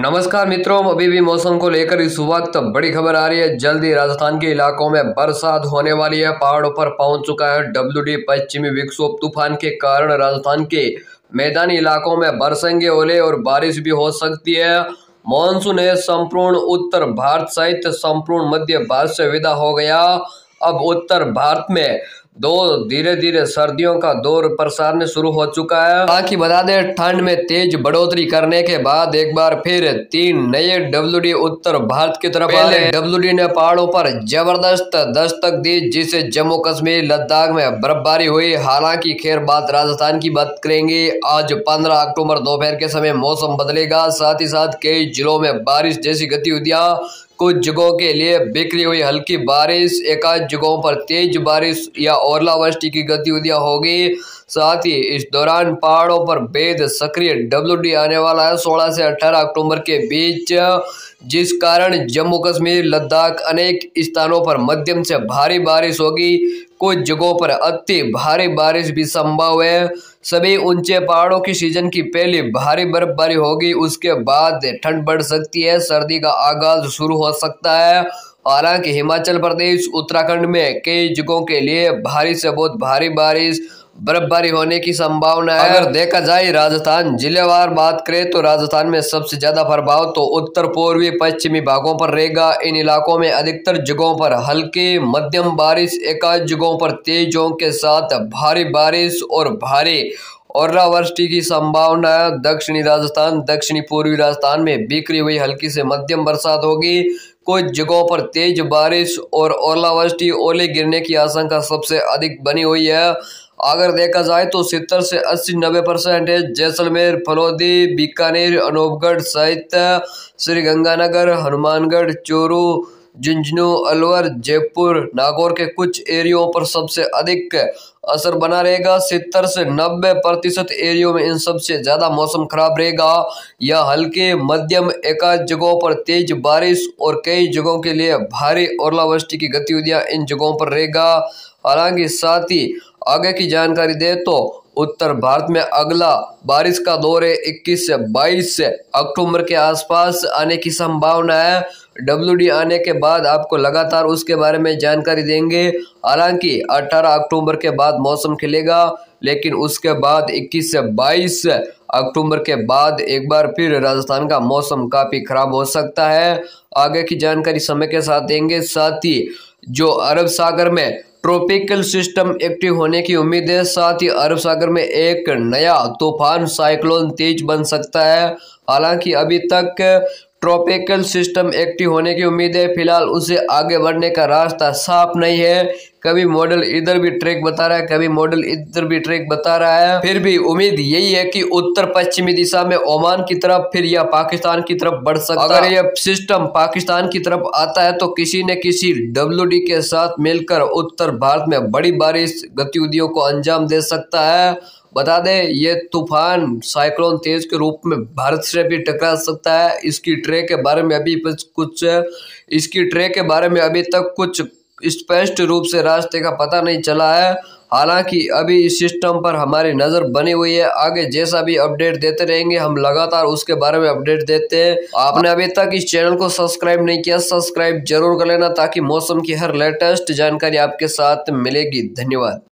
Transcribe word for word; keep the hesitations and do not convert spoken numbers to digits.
नमस्कार मित्रों, अभी भी मौसम को लेकर इस वक्त बड़ी खबर आ रही है। जल्दी राजस्थान के इलाकों में बरसात होने वाली है। पहाड़ों पर पहुंच चुका है डब्ल्यू डी। पश्चिमी विक्षोभ तूफान के कारण राजस्थान के मैदानी इलाकों में बरसेंगे ओले और बारिश भी हो सकती है। मॉनसून है संपूर्ण उत्तर भारत सहित संपूर्ण मध्य भारत से विदा हो गया। अब उत्तर भारत में दो धीरे धीरे सर्दियों का दौर प्रसारने शुरू हो चुका है। बाकी बता दें, ठंड में तेज बढ़ोतरी करने के बाद एक बार फिर तीन नए डब्ल्यू डी उत्तर भारत की तरफ आए। डब्ल्यू डी ने पहाड़ों पर जबरदस्त दस्तक दी, जिससे जम्मू कश्मीर लद्दाख में बर्फबारी हुई। हालांकि खैर बात राजस्थान की बात करेंगे। आज पंद्रह अक्टूबर दोपहर के समय मौसम बदलेगा, साथ ही साथ कई जिलों में बारिश जैसी गतिविधियां, कुछ जगहों के लिए बिखरी हुई हल्की बारिश, एकाध जगहों पर तेज बारिश या ओलावृष्टि की गतिविधियां होगी। साथ ही इस दौरान पहाड़ों पर बेहद सक्रिय डब्ल्यू डी आने वाला है सोलह से अठारह अक्टूबर के बीच, जिस कारण जम्मू कश्मीर लद्दाख अनेक स्थानों पर मध्यम से भारी बारिश होगी। कुछ जगहों पर अति भारी बारिश भी संभव है। सभी ऊंचे पहाड़ों की सीजन की पहली भारी बर्फबारी होगी। उसके बाद ठंड बढ़ सकती है, सर्दी का आगाज शुरू हो सकता है। हालांकि हिमाचल प्रदेश, उत्तराखंड में कई जगहों के लिए भारी से बहुत भारी बारिश, बर्फबारी होने की संभावना है। अगर देखा जाए राजस्थान जिलेवार बात करें तो राजस्थान में सबसे ज्यादा प्रभाव तो उत्तर पूर्वी पश्चिमी भागों पर रहेगा। इन इलाकों में अधिकतर जगहों पर हल्की मध्यम बारिश, एकाध जगहों पर तेजों के साथ भारी बारिश और भारी ओलावृष्टि की संभावना है। दक्षिणी राजस्थान, दक्षिणी पूर्वी राजस्थान में बिखरी हुई हल्की से मध्यम बरसात होगी। कुछ जगहों पर तेज बारिश और ओलावृष्टि, ओले गिरने की आशंका सबसे अधिक बनी हुई है। अगर देखा जाए तो सत्तर से अस्सी नब्बे परसेंट है। जैसलमेर, फलोदी, बीकानेर, अनूपगढ़ सहित श्रीगंगानगर, हनुमानगढ़, चूरू, झुंझुनू, अलवर, जयपुर, नागौर के कुछ एरियो पर सबसे अधिक असर बना रहेगा। सत्तर से नब्बे प्रतिशत एरियो में इन सबसे ज्यादा मौसम खराब रहेगा। यह हल्के मध्यम एकाध जगहों पर तेज बारिश और कई जगहों के लिए भारी ओलावृष्टि की गतिविधियां इन जगहों पर रहेगा। हालांकि साथ ही आगे की जानकारी दे तो उत्तर भारत में अगला बारिश का दौर है इक्कीस से बाईस अक्टूबर के आसपास आने की संभावना है। डब्ल्यू डी आने के बाद आपको लगातार उसके बारे में जानकारी देंगे। हालांकि अठारह अक्टूबर के बाद मौसम खिलेगा, लेकिन उसके बाद इक्कीस से बाईस अक्टूबर के बाद एक बार फिर राजस्थान का मौसम काफी खराब हो सकता है। आगे की जानकारी समय के साथ देंगे। साथ ही जो अरब सागर में ट्रॉपिकल सिस्टम एक्टिव होने की उम्मीद है, साथ ही अरब सागर में एक नया तूफान साइक्लोन तेज बन सकता है। हालांकि अभी तक ट्रॉपिकल सिस्टम एक्टिव होने की उम्मीद है, फिलहाल उसे आगे बढ़ने का रास्ता साफ नहीं है। कभी मॉडल इधर भी ट्रैक बता रहा है, कभी मॉडल इधर भी ट्रैक बता रहा है। फिर भी उम्मीद यही है कि उत्तर पश्चिमी दिशा में ओमान की तरफ फिर या पाकिस्तान की तरफ बढ़ सकता है। अगर यह सिस्टम पाकिस्तान की तरफ आता है तो किसी न किसी डब्ल्यू डी के साथ मिलकर उत्तर भारत में बड़ी बारिश गतिविधियों को अंजाम दे सकता है। बता दें, ये तूफान साइक्लोन तेज के रूप में भारत से भी टकरा सकता है। इसकी ट्रैक के बारे में अभी कुछ इसकी ट्रैक के बारे में अभी तक कुछ स्पष्ट रूप से रास्ते का पता नहीं चला है। हालांकि अभी इस सिस्टम पर हमारी नजर बनी हुई है। आगे जैसा भी अपडेट देते रहेंगे, हम लगातार उसके बारे में अपडेट देते हैं। आपने अभी तक इस चैनल को सब्सक्राइब नहीं किया, सब्सक्राइब जरूर कर लेना, ताकि मौसम की हर लेटेस्ट जानकारी आपके साथ मिलेगी। धन्यवाद।